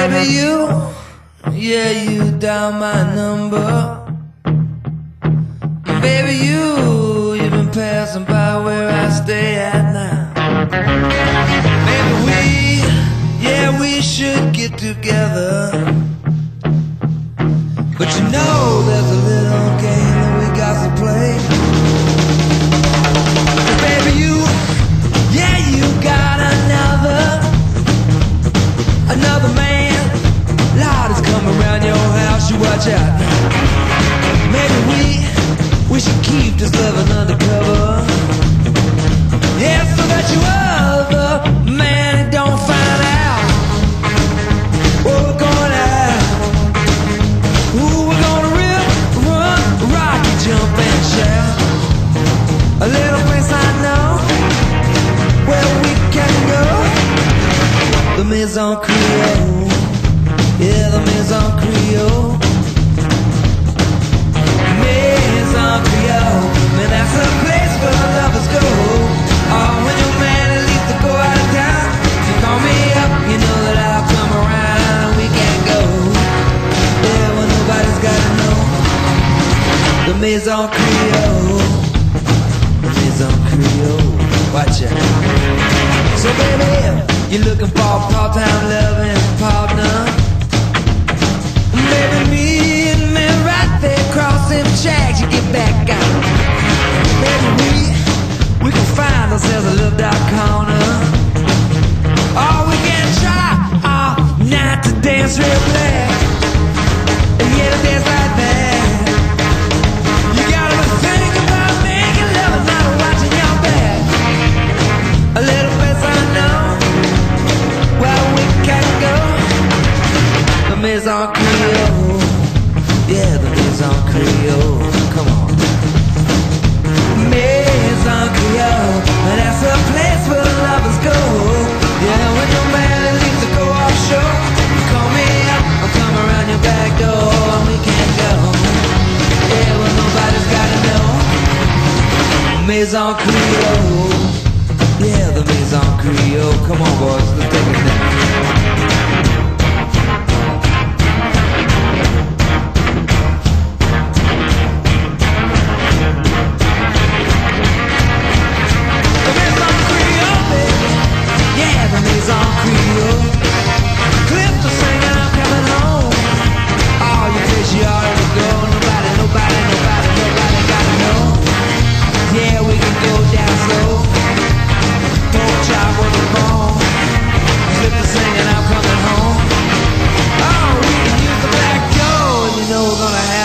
Baby, you dial my number. Baby, you've been passing by where I stay at now. Baby, we should get together. But you know there's a little game that we got to play. Baby, you got another man. Lord is coming around your house, you watch out. Maybe we should keep this loving undercover. Yeah, so that you other man don't find out what we're going out. Ooh, we're gonna rip, run, rock, jump and shout. A little place I know where we can go. The Maison Creole. Yeah, the Maison Creole. Maison Creole. Man, that's a place where lovers go. Oh, when your man leaves to go out of town, you call me up, you know that I'll come around and we can go. Yeah, well, nobody's gotta know. The Maison Creole. The Maison Creole. Watch out. So baby, you're looking for a part-time loving partner. Baby, meet me right there across them tracks. You get back out. Baby, we can find ourselves a little dark corner. Or we can try all night to dance real black. And yeah, to dance like that. You gotta be thinking about making love and not watching your back. A little place I know where we can go. The Maison Creole. Yeah, the Maison Creole. Come on. Maison Creole. And that's a place where the lovers go. Yeah, when your man leaves to go offshore, you call me up, I'll come around your back door and we can go. Yeah, well, nobody's gotta know. Maison Creole. Yeah, the Maison Creole. Come on, boys, let's take it now. We're gonna have